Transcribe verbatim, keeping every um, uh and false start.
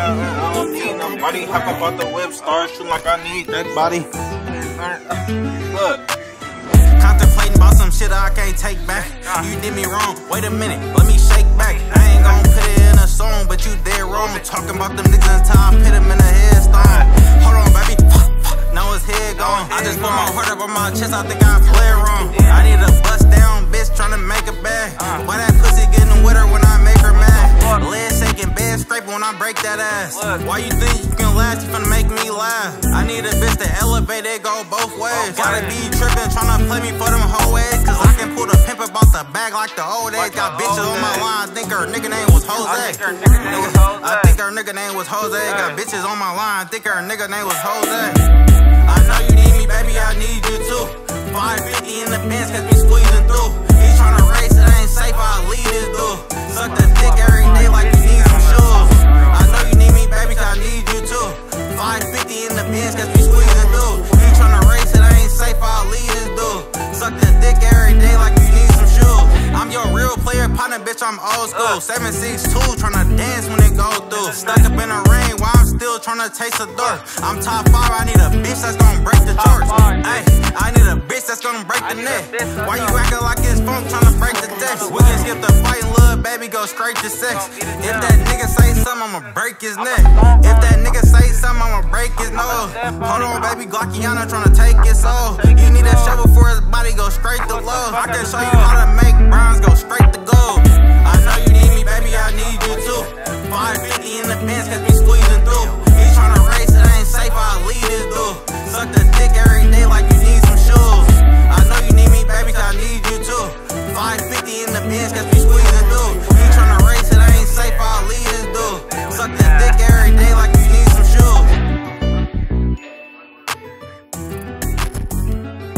I don't need nobody. Hop up out the whip, start shooting like I need that body. Look. Contemplating about some shit I can't take back. You did me wrong, wait a minute, let me shake back. I ain't gon' put it in a song, but you dead wrong. Talking about them niggas in time, pit him in a headstone. Hold on, baby, now his head gone. I just put my heart up on my chest, I think I played wrong. I need a bust down bitch tryna make it bad. Why that pussy getting with her when I make her mad? Legs shaking, bed scraping when I break that ass. Why you think you can laugh, you finna make me laugh? I need a bitch to elevate it, go both ways. Gotta be tripping, tryna play me for them whole ass. Cause I can pull the pimp about the bag like the old days. Got bitches on my line, think her nigga name was Jose. I think her nigga name was Jose. Got bitches on my line, think her nigga name was Jose. I know you need me, baby, I need you too. five fifty in the pants, catch me squeezing through. He tryna race, it ain't safe, I'll leave this dude. Suck the dick every day like you need some shoes. I know you need me, baby, cause I need you too. five fifty in the pants, catch me squeezing through. He tryna race, it ain't safe, I'll leave this dude. Suck the dick every day like you need some shoes. I'm your real player partner, bitch, I'm old school. seven six two, tryna dance when it go through. Stuck up in the rain while I'm still tryna taste the dirt. I'm top five, I need a bitch that's gonna break the charts. Ay, I need a bitch that's gonna break the neck. Why you acting like it's funk tryna break the text? We can skip the fight, little baby, go straight to sex. If that nigga say something, I'ma break his neck. If that nigga say something, I'ma break his nose. Hold on, baby, Glockiana tryna take his soul. You need a shovel for his body, go straight to low. I can show you how to make bronze go straight to gold. I know you need me, baby, I need you too. five fifty in the pants, catch me squeeze.